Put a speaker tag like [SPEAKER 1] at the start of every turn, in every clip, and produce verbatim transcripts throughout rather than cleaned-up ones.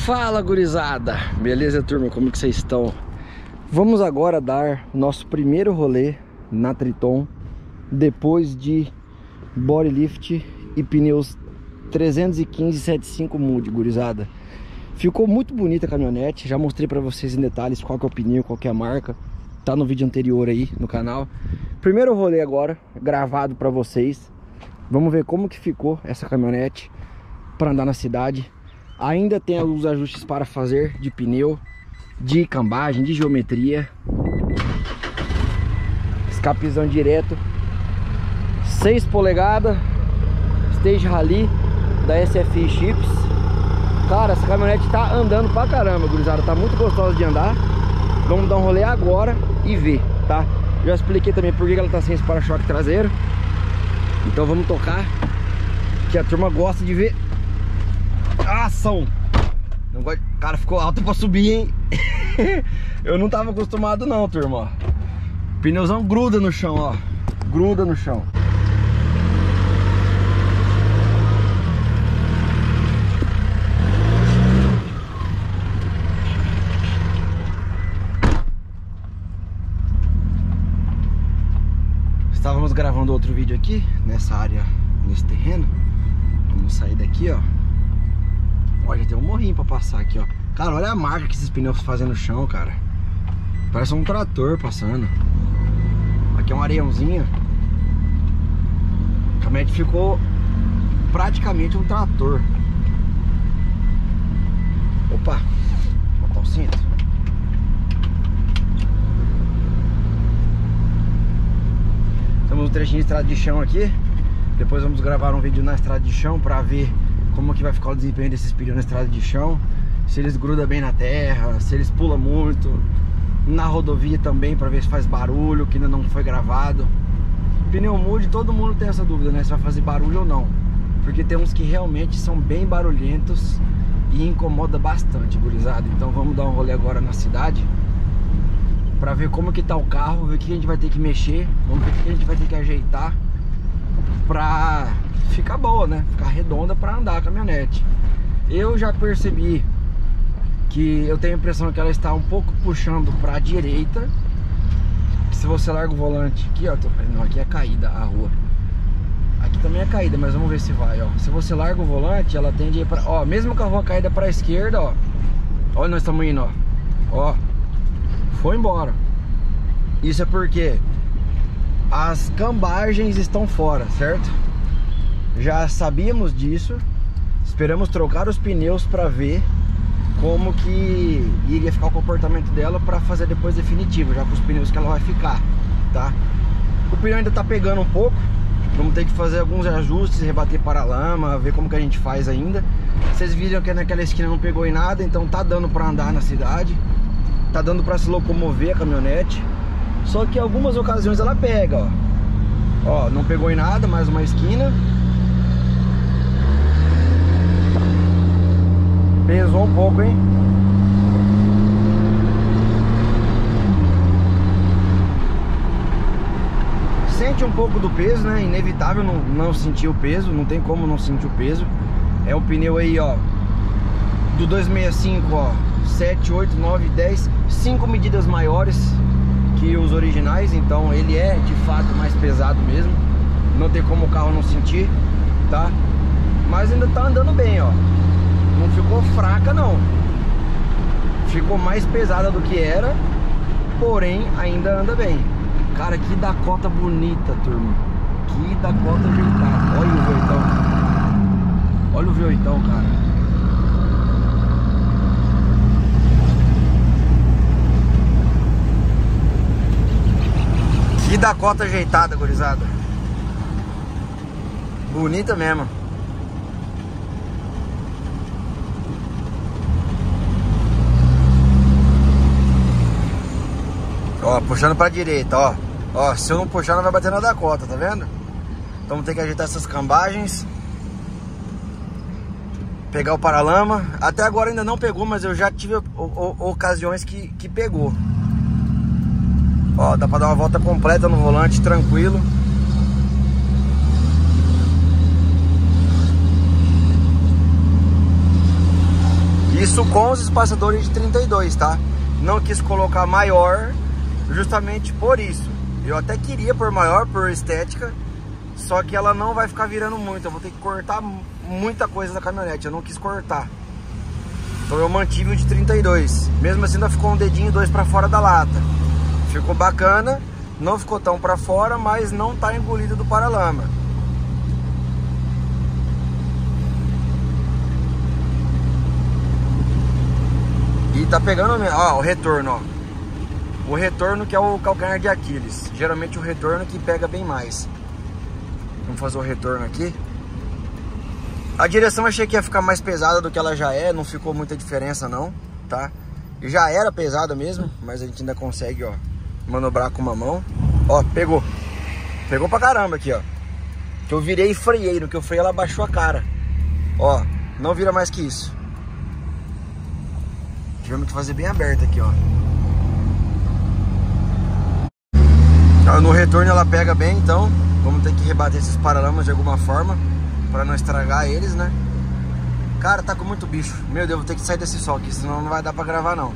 [SPEAKER 1] Fala, gurizada! Beleza, turma? Como que vocês estão? Vamos agora dar nosso primeiro rolê na Triton depois de body lift e pneus trezentos e quinze setenta e cinco Mood, gurizada. Ficou muito bonita a caminhonete, já mostrei pra vocês em detalhes qual que é o pneu, qual que é a marca. Tá no vídeo anterior aí no canal. Primeiro rolê agora, gravado pra vocês. Vamos ver como que ficou essa caminhonete para andar na cidade. Ainda tem alguns ajustes para fazer de pneu, de cambagem, de geometria. Escapezão direto, seis polegadas, Stage Rally da S F I Chips. Cara, essa caminhonete tá andando pra caramba, gurizada. Tá muito gostosa de andar. Vamos dar um rolê agora e ver, tá? Já expliquei também por que ela tá sem esse para-choque traseiro. Então vamos tocar, que a turma gosta de ver a ação. Não gosto... Cara, ficou alto pra subir, hein? Eu não tava acostumado não, turma, ó. O pneuzão gruda no chão, ó. Gruda no chão. Estávamos gravando outro vídeo aqui, nessa área, nesse terreno. Vamos sair daqui, ó. Ó, já tem um morrinho pra passar aqui, ó. Cara, olha a marca que esses pneus fazem no chão, cara. Parece um trator passando. Aqui é um areiãozinho. A caminhonete ficou praticamente um trator. Opa, vou botar o cinto. Temos um trechinho de estrada de chão aqui. Depois vamos gravar um vídeo na estrada de chão pra ver como que vai ficar o desempenho desses pneus na estrada de chão. Se eles grudam bem na terra, se eles pulam muito. Na rodovia também, pra ver se faz barulho, que ainda não foi gravado. Pneu Mood, todo mundo tem essa dúvida, né? Se vai fazer barulho ou não. Porque tem uns que realmente são bem barulhentos e incomoda bastante, gurizada. Então vamos dar um rolê agora na cidade pra ver como que tá o carro, ver o que a gente vai ter que mexer. Vamos ver o que a gente vai ter que ajeitar pra ficar boa, né? Ficar redonda pra andar a caminhonete. Eu já percebi que eu tenho a impressão que ela está um pouco puxando pra direita. Se você larga o volante aqui, ó, tô... não, aqui é caída a rua. Aqui também é caída, mas vamos ver se vai, ó. Se você larga o volante, ela tende a ir pra... Ó, mesmo com a rua caída pra esquerda, ó. Olha, nós estamos indo, ó. Ó, foi embora. Isso é porque as cambagens estão fora, certo? Já sabíamos disso. Esperamos trocar os pneus para ver como que iria ficar o comportamento dela, para fazer depois definitivo, já com os pneus que ela vai ficar, tá? O pneu ainda tá pegando um pouco. Vamos ter que fazer alguns ajustes, rebater para-lama, ver como que a gente faz ainda. Vocês viram que naquela esquina não pegou em nada, então tá dando para andar na cidade. Tá dando para se locomover a caminhonete. Só que em algumas ocasiões ela pega, ó. Ó, não pegou em nada, mais uma esquina. Pesou um pouco, hein? Sente um pouco do peso, né? Inevitável não, não sentir o peso. Não tem como não sentir o peso. É um pneu aí, ó, do duzentos e sessenta e cinco, ó, sete, oito, nove, dez, cinco medidas maiores que os originais. Então ele é de fato mais pesado mesmo. Não tem como o carro não sentir, tá? Mas ainda tá andando bem, ó. Não ficou fraca não. Ficou mais pesada do que era, porém ainda anda bem. Cara, que Dakota bonita, turma. Que Dakota ajeitada. Olha o V oito. Olha o V oito, cara. Que Dakota ajeitada, gurizada. Bonita mesmo. Ó, puxando pra direita, ó. Ó, se eu não puxar não vai bater na Dakota, tá vendo? Então vamos ter que ajeitar essas cambagens. Pegar o paralama. Até agora ainda não pegou, mas eu já tive o, o, ocasiões que, que pegou. Ó, dá pra dar uma volta completa no volante, tranquilo. Isso com os espaçadores de trinta e dois, tá? Não quis colocar maior justamente por isso. Eu até queria por maior, por estética, só que ela não vai ficar virando muito. Eu vou ter que cortar muita coisa da caminhonete, eu não quis cortar. Então eu mantive o de trinta e dois. Mesmo assim ainda ficou um dedinho dois pra fora da lata. Ficou bacana, não ficou tão pra fora, mas não tá engolido do paralama. E tá pegando, ó, o retorno, ó. O retorno que é o calcanhar de Aquiles. Geralmente o retorno que pega bem mais. Vamos fazer o retorno aqui. A direção eu achei que ia ficar mais pesada do que ela já é. Não ficou muita diferença não, tá? Já era pesada mesmo, mas a gente ainda consegue, ó, manobrar com uma mão. Ó, pegou. Pegou pra caramba aqui, ó. Que eu virei e freiei. No que eu freiei ela baixou a cara. Ó, não vira mais que isso. Tivemos que fazer bem aberto aqui, ó. No retorno ela pega bem, então vamos ter que rebater esses paralamas de alguma forma para não estragar eles, né? Cara, tá com muito bicho. Meu Deus, vou ter que sair desse sol aqui, senão não vai dar pra gravar não.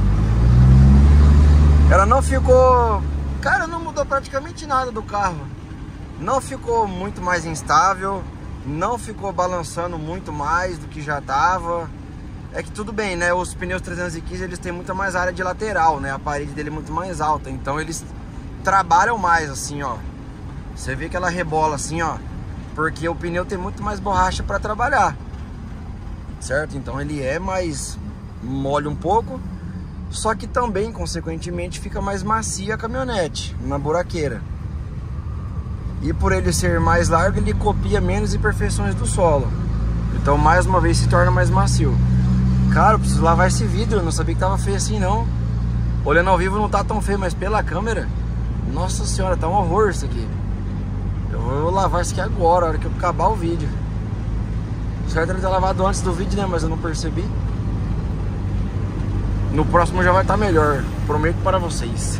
[SPEAKER 1] Ela não ficou... Cara, não mudou praticamente nada do carro. Não ficou muito mais instável, não ficou balançando muito mais do que já tava. É que tudo bem, né? Os pneus trezentos e quinze, eles têm muita mais área de lateral, né? A parede dele é muito mais alta, então eles trabalham mais assim, ó. Você vê que ela rebola assim, ó, porque o pneu tem muito mais borracha para trabalhar, certo? Então ele é mais mole um pouco, só que também, consequentemente, fica mais macia a caminhonete na buraqueira. E por ele ser mais largo, ele copia menos imperfeições do solo. Então, mais uma vez, se torna mais macio. Cara, eu preciso lavar esse vidro, eu não sabia que tava feio assim, não. Olhando ao vivo não tá tão feio, mas pela câmera... Nossa senhora, tá um horror isso aqui. Eu vou lavar isso aqui agora, a hora que eu acabar o vídeo. Certo, ele ter lavado antes do vídeo, né? Mas eu não percebi. No próximo já vai estar melhor, prometo para vocês.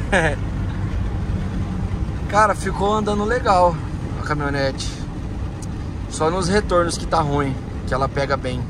[SPEAKER 1] Cara, ficou andando legal a caminhonete. Só nos retornos que tá ruim, que ela pega bem.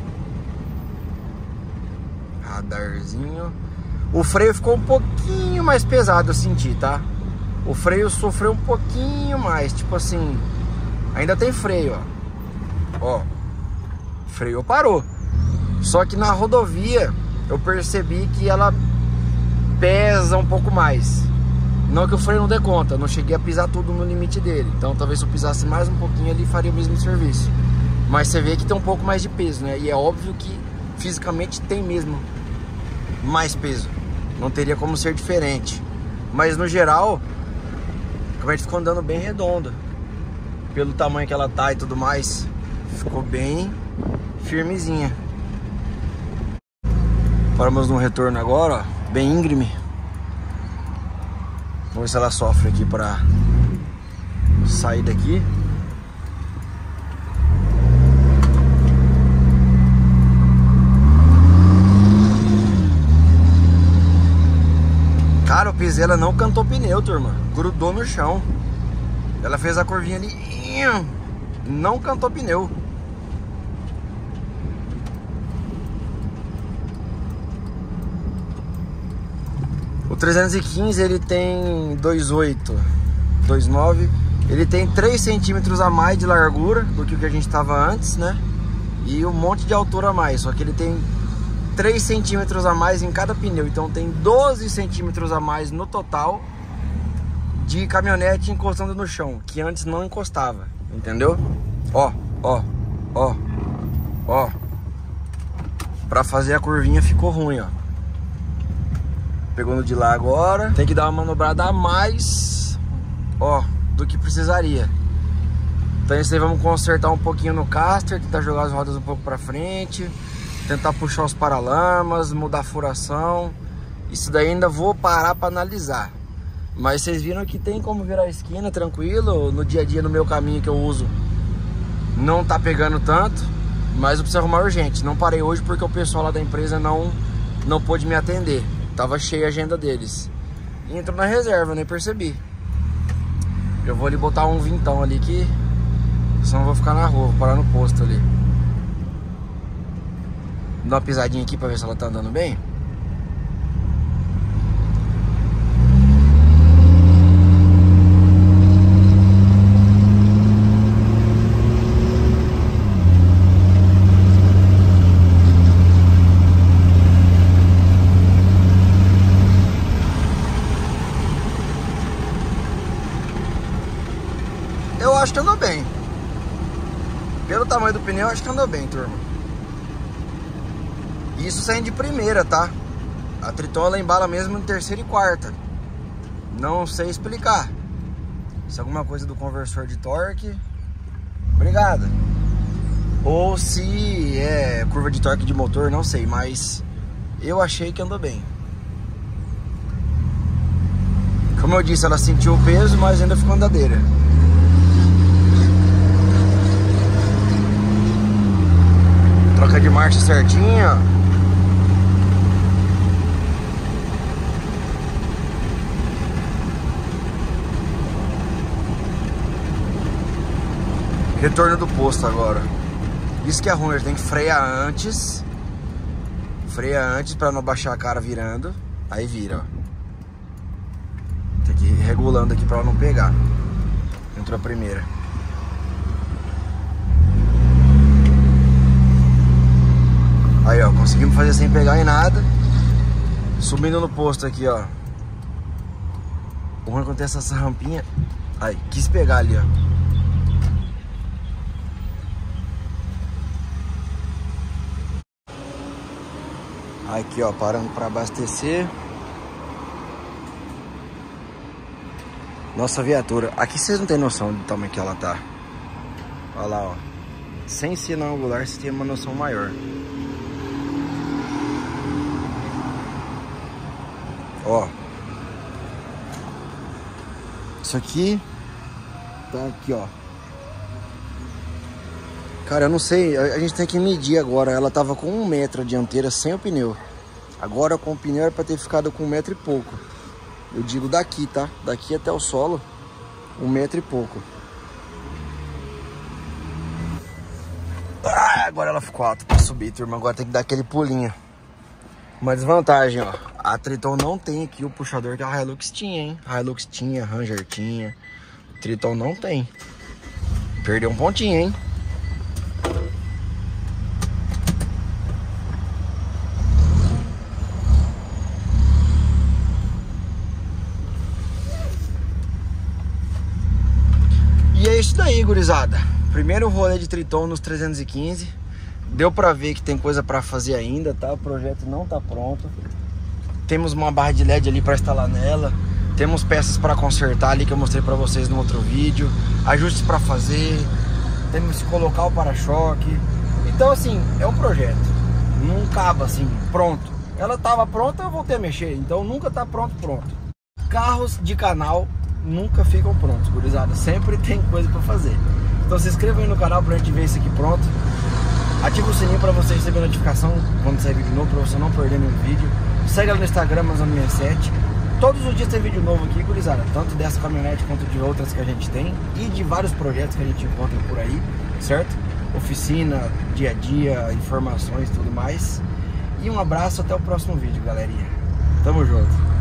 [SPEAKER 1] Radarzinho. O freio ficou um pouquinho mais pesado, eu senti, tá? O freio sofreu um pouquinho mais, tipo assim, ainda tem freio, ó. Ó, freio parou. Só que na rodovia eu percebi que ela pesa um pouco mais. Não que o freio não dê conta, eu não cheguei a pisar tudo no limite dele. Então talvez se eu pisasse mais um pouquinho ali, faria o mesmo serviço. Mas você vê que tem um pouco mais de peso, né? E é óbvio que fisicamente tem mesmo mais peso. Não teria como ser diferente. Mas no geral, a caminhonete ficou andando bem redonda. Pelo tamanho que ela tá e tudo mais, ficou bem firmezinha. Paramos no retorno agora, ó, bem íngreme. Vamos ver se ela sofre aqui pra sair daqui. Cara, o pisei, ela não cantou pneu, turma. Grudou no chão. Ela fez a curvinha ali, não cantou pneu. O trezentos e quinze ele tem dois oito, dois nove. Ele tem três centímetros a mais de largura do que o que a gente estava antes, né? E um monte de altura a mais. Só que ele tem três centímetros a mais em cada pneu. Então tem doze centímetros a mais no total de caminhonete encostando no chão, que antes não encostava, entendeu? Ó, ó, ó, ó. Pra fazer a curvinha ficou ruim, ó. Pegou no de lá agora. Tem que dar uma manobrada a mais, ó, do que precisaria. Então isso aí vamos consertar um pouquinho no caster, tentar jogar as rodas um pouco pra frente, tentar puxar os paralamas, mudar a furação. Isso daí ainda vou parar pra analisar. Mas vocês viram que tem como virar a esquina tranquilo. No dia a dia, no meu caminho que eu uso, não tá pegando tanto. Mas eu preciso arrumar urgente. Não parei hoje porque o pessoal lá da empresa não, não pôde me atender. Tava cheia a agenda deles. E entrou na reserva, nem percebi. Eu vou ali botar um vintão ali que... senão eu vou ficar na rua, vou parar no posto ali. Dá uma pisadinha aqui pra ver se ela tá andando bem. Eu acho que andou bem. Pelo tamanho do pneu, acho que andou bem, turma. Isso saindo de primeira, tá? A Triton ela embala mesmo em terceira e quarta. Não sei explicar. Se é alguma coisa do conversor de torque, obrigado. Ou se é curva de torque de motor, não sei. Mas eu achei que andou bem. Como eu disse, ela sentiu o peso, mas ainda ficou andadeira. Troca de marcha certinha. Retorno do posto agora. Isso que é ruim, a gente tem que frear antes. Freia antes pra não baixar a cara virando. Aí vira, ó. Tem que ir regulando aqui pra ela não pegar. Entrou a primeira. Aí, ó, conseguimos fazer sem pegar em nada. Subindo no posto aqui, ó. O ruim acontece essa rampinha. Aí, quis pegar ali, ó. Aqui, ó, parando pra abastecer. Nossa viatura. Aqui vocês não tem noção do tamanho que ela tá. Olha lá, ó. Sem sinal angular, você tem uma noção maior. Ó, isso aqui tá aqui, ó. Cara, eu não sei, a gente tem que medir agora. Ela tava com um metro a dianteira sem o pneu. Agora com o pneu era pra ter ficado com um metro e pouco. Eu digo daqui, tá? Daqui até o solo, um metro e pouco. Ah, agora ela ficou alta pra subir, turma. Agora tem que dar aquele pulinho. Uma desvantagem, ó. A Triton não tem aqui o puxador que a Hilux tinha, hein? A Hilux tinha, Ranger tinha. Triton não tem. Perdeu um pontinho, hein? E é isso daí, gurizada. Primeiro rolê de Triton nos trezentos e quinze. Deu pra ver que tem coisa pra fazer ainda, tá? O projeto não tá pronto. Temos uma barra de L E D ali pra instalar nela. Temos peças pra consertar ali que eu mostrei pra vocês no outro vídeo. Ajustes pra fazer. Temos que colocar o para-choque. Então assim, é um projeto. Não acaba assim, pronto. Ela tava pronta, eu voltei a mexer. Então nunca tá pronto, pronto. Carros de canal nunca ficam prontos, gurizada. Sempre tem coisa pra fazer. Então se inscreva aí no canal pra gente ver isso aqui pronto. Ativa o sininho para você receber notificação quando sair vídeo novo, para você não perder nenhum vídeo. Segue ela no Instagram, Amazon sessenta e sete. Todos os dias tem vídeo novo aqui, gurizada. Tanto dessa caminhonete quanto de outras que a gente tem. E de vários projetos que a gente encontra por aí, certo? Oficina, dia a dia, informações e tudo mais. E um abraço, até o próximo vídeo, galerinha. Tamo junto.